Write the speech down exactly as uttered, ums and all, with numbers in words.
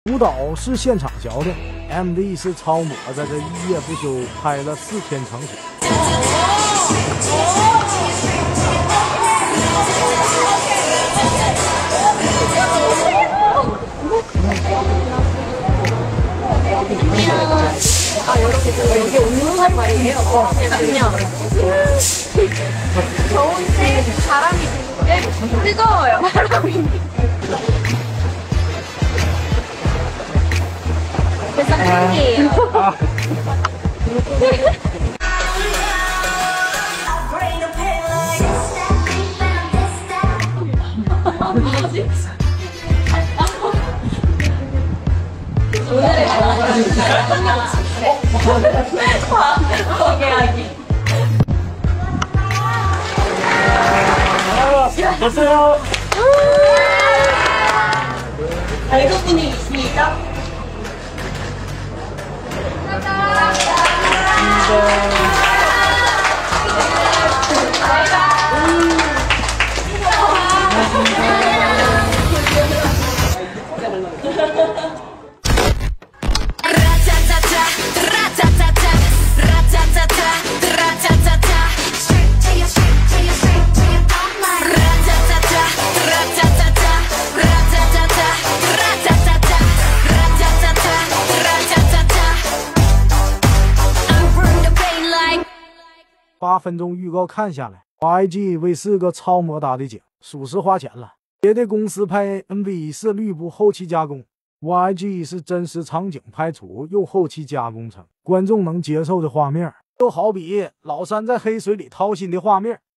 舞蹈是现场教的 ，M V 是超模在这一夜不休拍了四天成型。 아, 이렇게 여기 온는 살 말이에요. 어, 그냥 더운데 바람이 부는데 뜨거워요. 바람이. 그래서 한개예요. 아. 뭐지? 오늘의 소개하기. 됐어요. 알고 분이 있습니까? 八分钟预告看下来 ，Y G 为四个超模打的景，属实花钱了。别的公司拍 M V 是绿布后期加工 ，Y G 是真实场景拍出又后期加工成观众能接受的画面，就好比老三在黑水里掏心的画面。